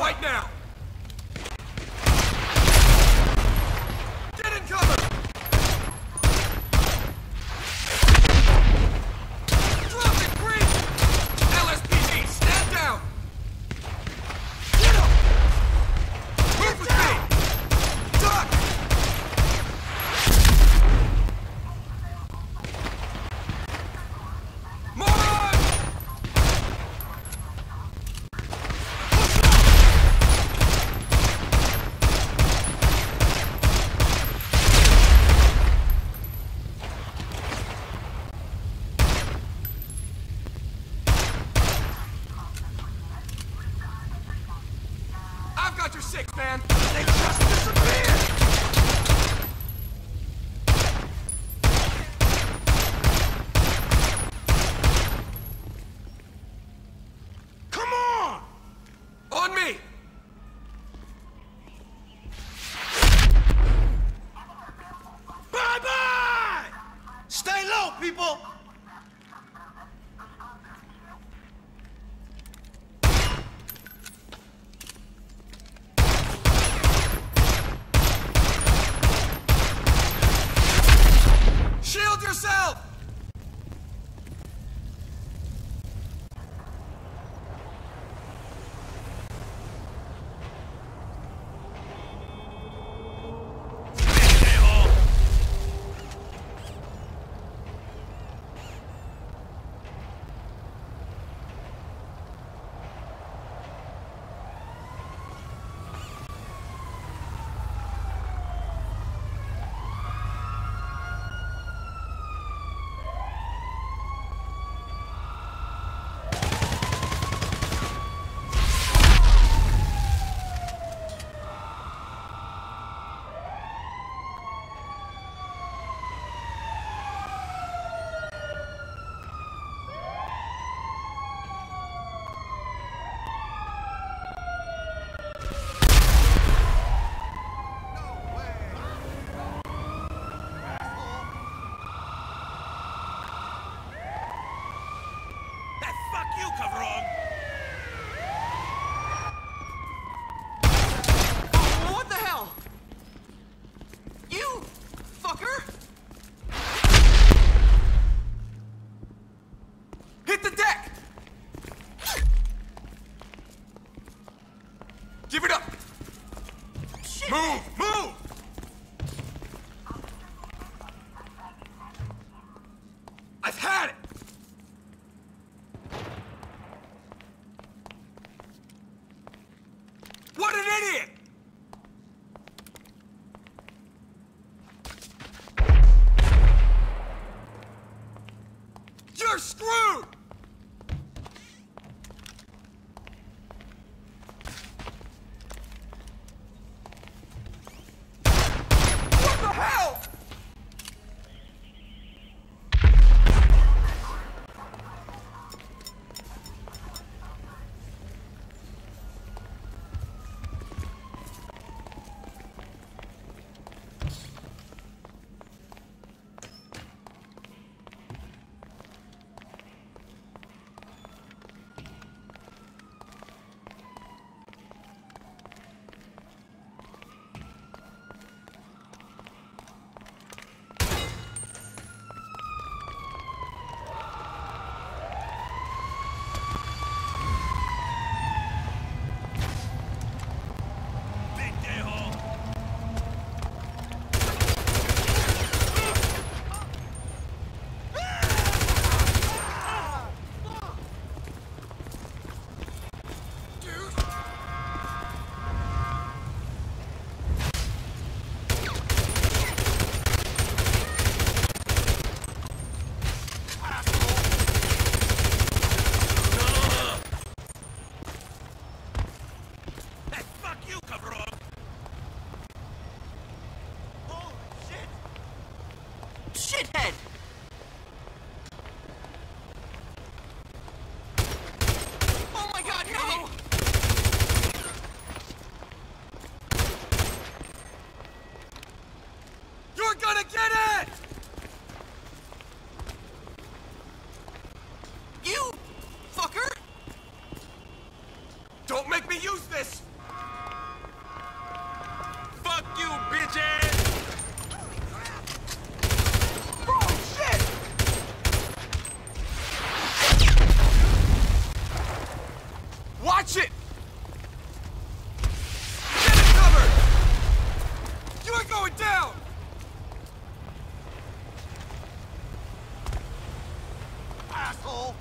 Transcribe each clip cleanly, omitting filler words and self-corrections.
Right now! Get in cover! Drop it, Green! LSPD, stand down! Get him! Move with me! Duck! Moron! I've got your six, man! They just disappeared! Come on! On me! Bye-bye! Stay low, people! Shield yourself! Fuck you, Coverall! What the hell? You fucker! Hit the deck! Give it up! Shit. Move! Move! I've had it! What an idiot! You're screwed! What the hell? Shithead! Oh my god, no! You're gonna get it! You fucker! Don't make me use this! going down! Asshole!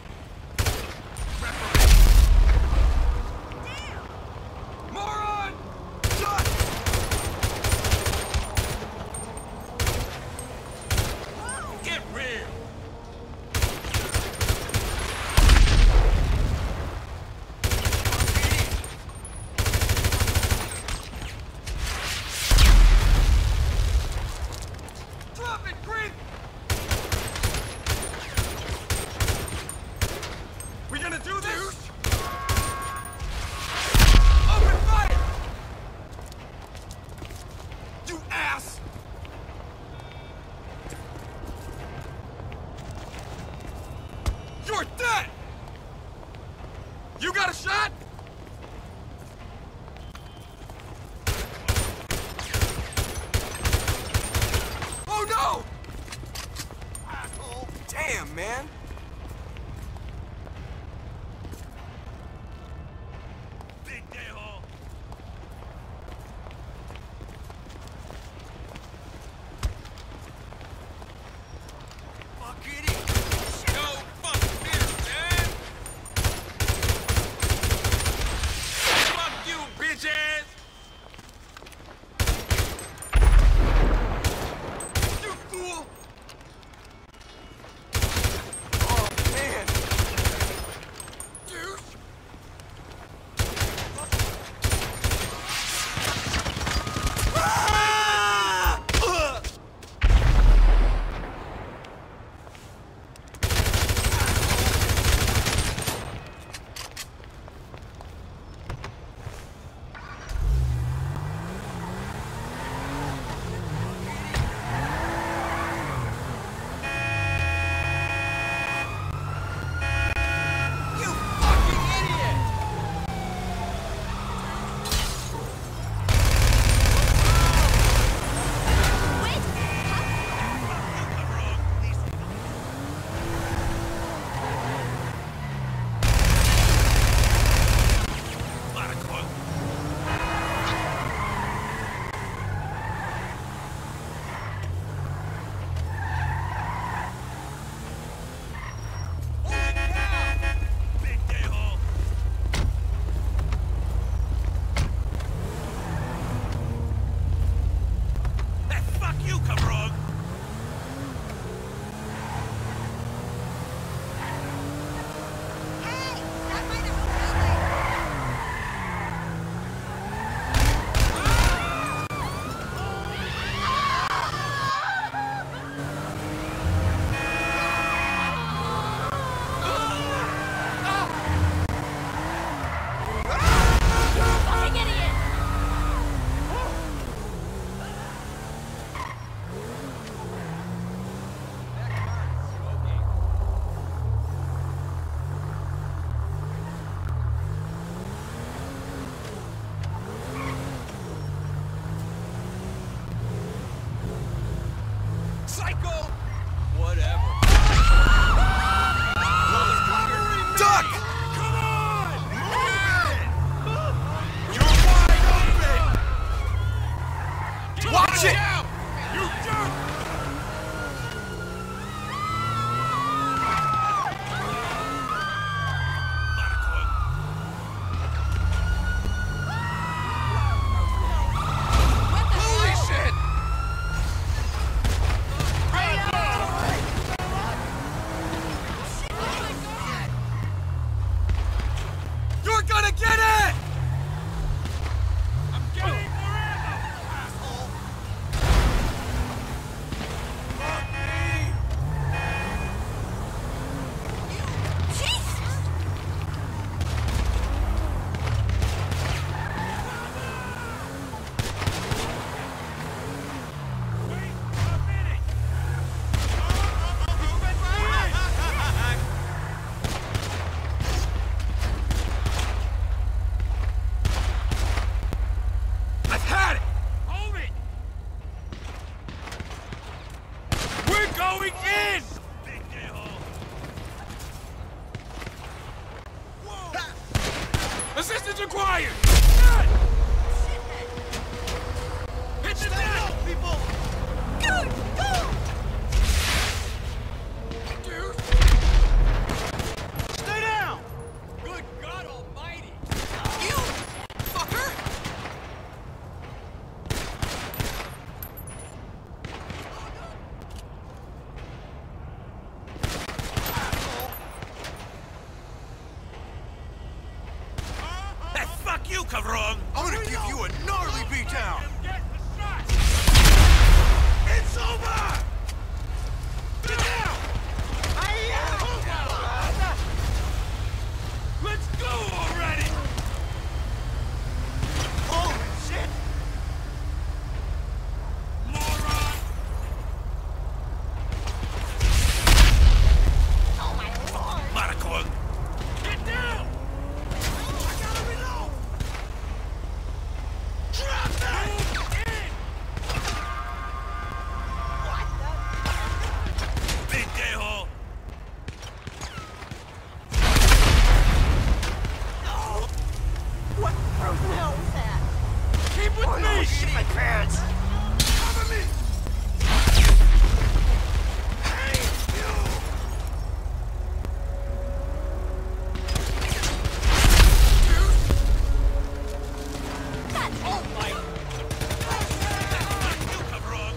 Damn! Moron! Shut! Get real! Drop it, creep! We gonna do this? Open fire! You ass! You're dead! You got a shot? Oh no! Asshole! Damn, man! Big day-hole! Fuck it! No fucking fear, man! Fuck you, bitch ass! You fool! Oh, man! Douche! Ah! Ugh! You fucking idiot! Fuck you, Cabrog! Hey! That might have been fucking idiot! Psycho! Whatever. Duck! Come on! Move it! You're wide open! Watch it! You jerk! Holy shit! You're gonna get it! I'm getting more ammo, asshole! Fuck me! Jesus! Wait a minute! I've had it! Hold it! We're going in! Big day-hole! Assistance required! Hit the deck! cabrón! I'm gonna give you a gnarly beatdown! It's over! Get down! Let's go already! Holy shit! Moron! Oh my lord! Maricón! Get down! I gotta reload! Drop that! What the? Pendejo! What the hell was that? Keep with me! Shit my pants! Cover me! Hey, you! Oh my! You cabrón!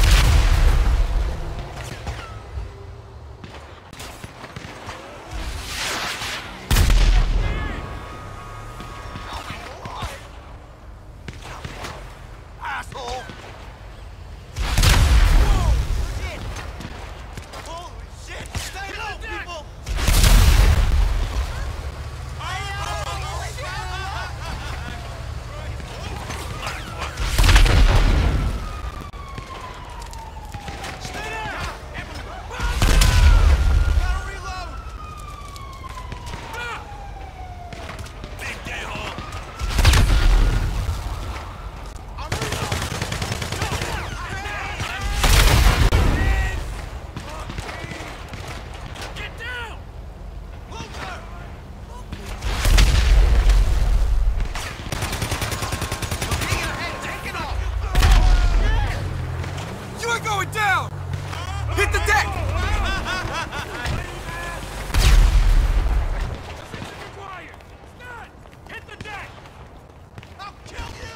Oh my lord! Asshole! Shit! Holy shit! Stay low, people! Stay down! Gotta reload! Pendejo! I'm reloading! Get down! Luther! Take it off! You are going down! Hit the deck! Hit the deck! I'll kill you!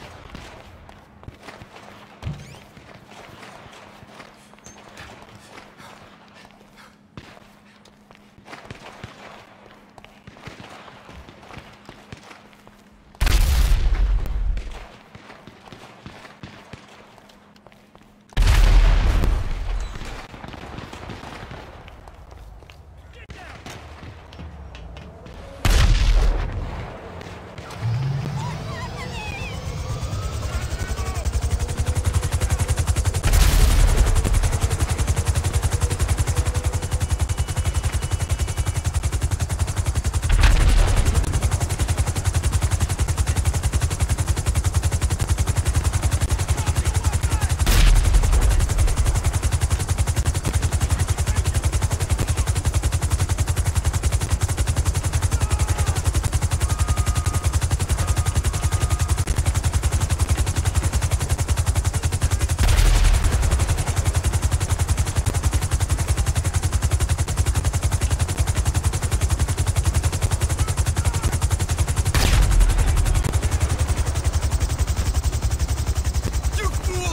You fool!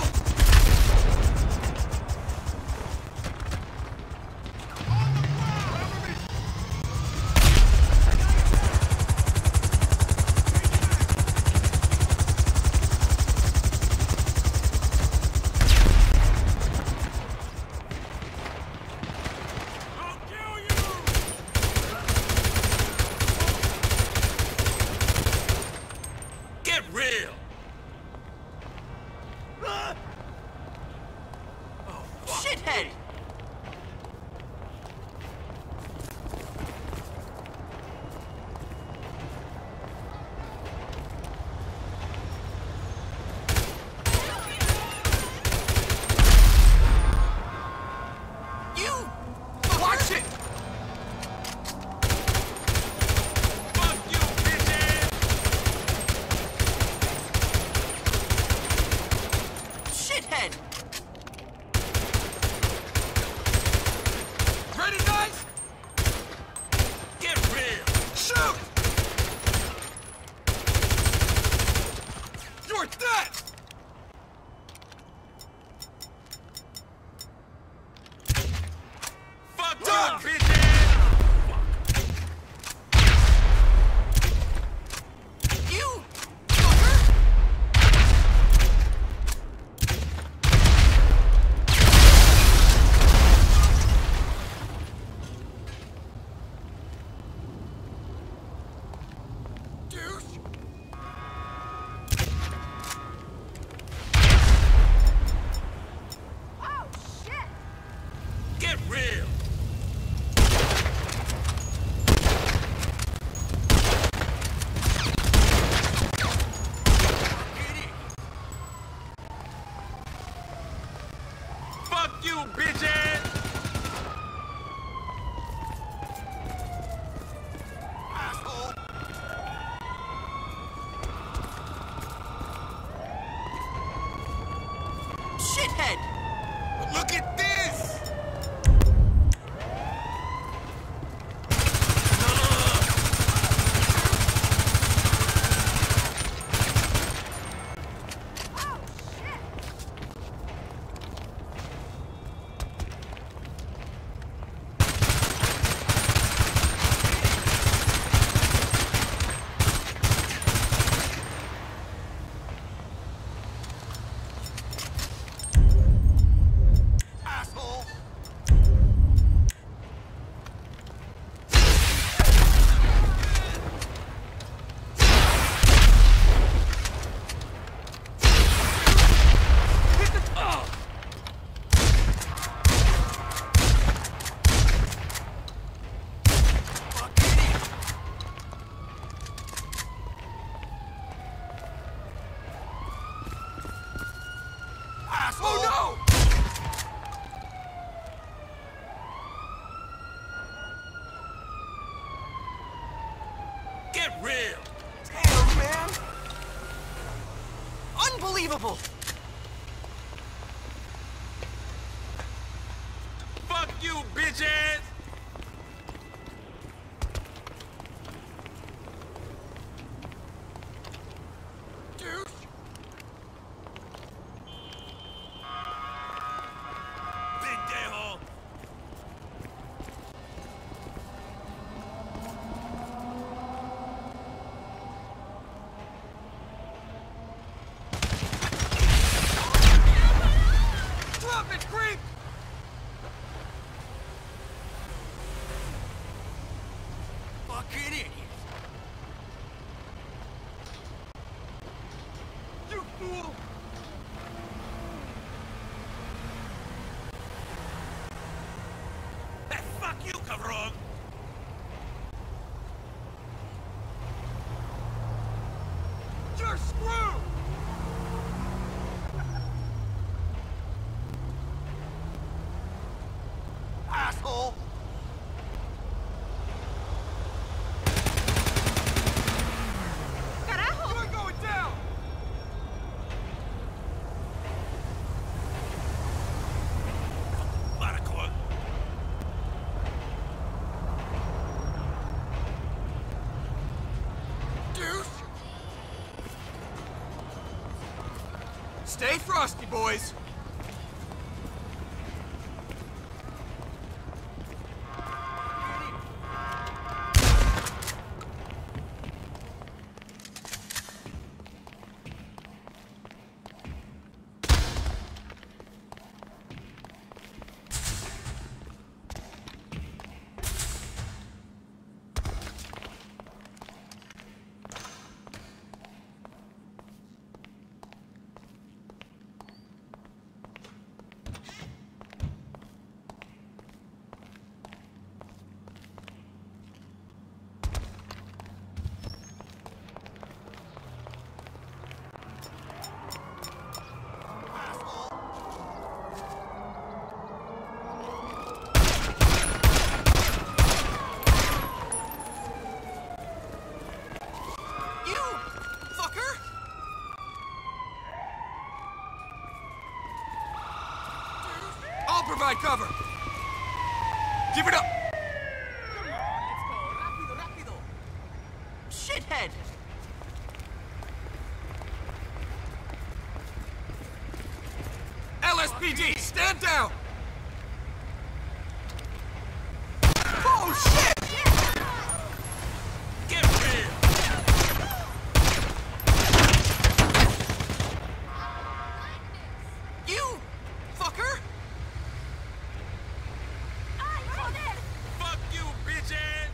I'll kill you! Get real! Shithead! You! Watch it! Fuck you, bitch! Shithead! Ready, guys? Get real! Shoot! You're dead! Fuck you, bitch! You you, bitches! Asshole! Shithead! Look at this! Oh no! Get real! Damn, man! Unbelievable! Fuck you, bitches! Pendejo! Drop it, creep! Fucking idiot! You fool! Hey, fuck you, cabrón! You're screwed! Asshole! ¡Carajo! You're going down! Marco. Deuce! Stay frosty, boys! You fucker! I'll provide cover! Give it up! Shithead! LSPD, stand down! Oh shit! Get real! You fucker! Fuck you, bitches!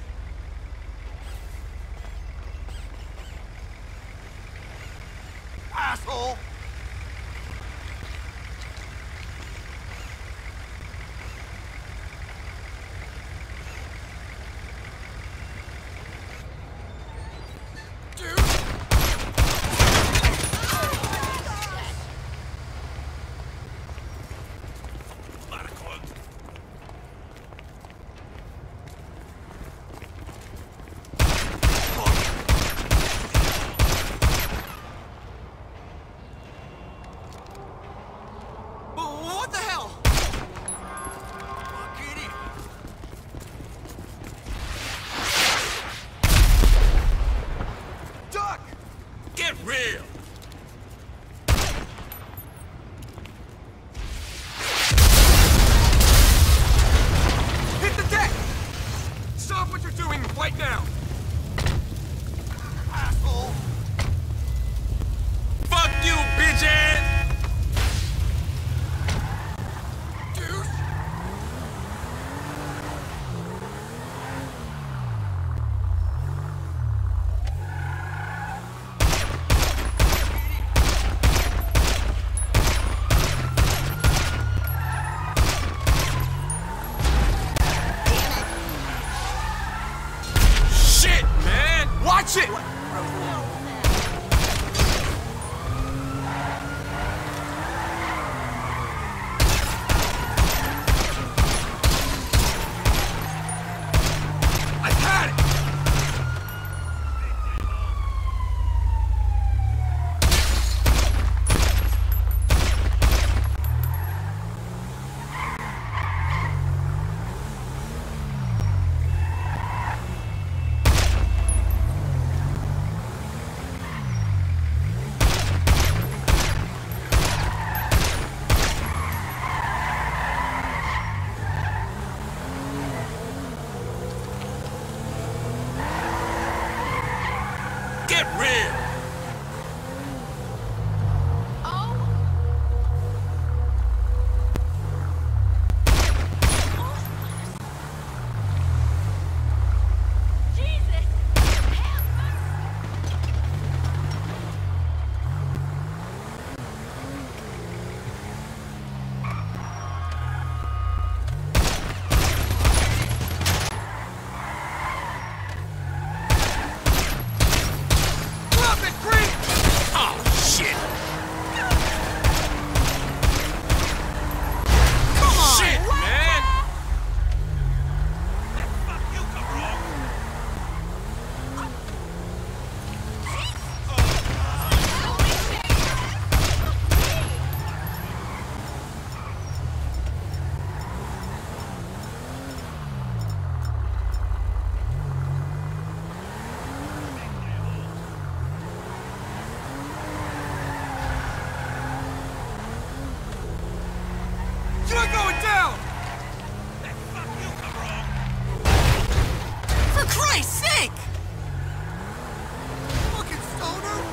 Asshole! You're going down! For Christ's sake! Fucking stoner!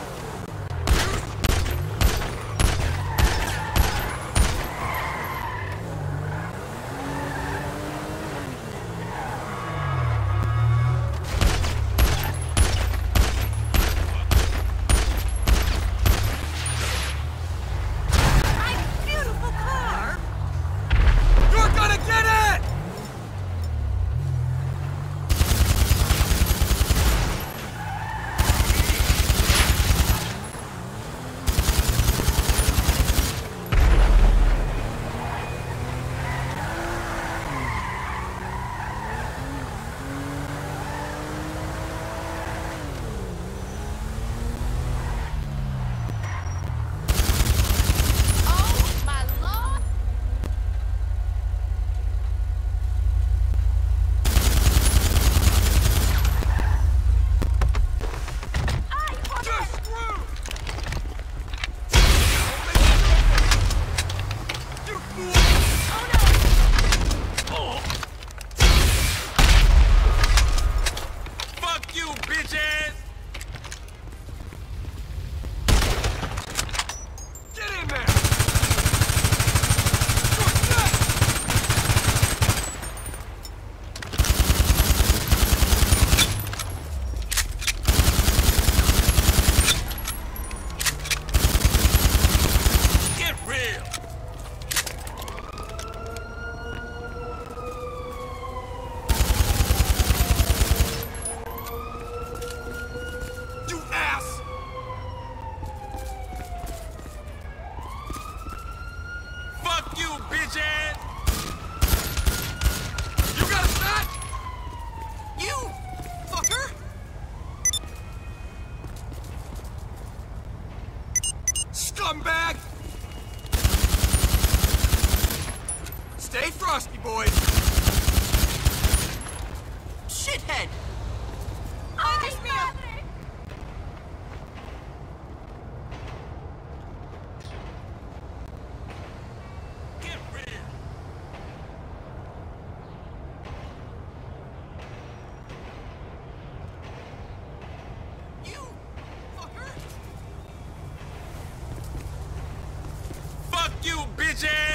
Scumbag! Stay frosty, boys! Shithead! Piss me off! Get real! You fucker! Fuck you, bitch ass!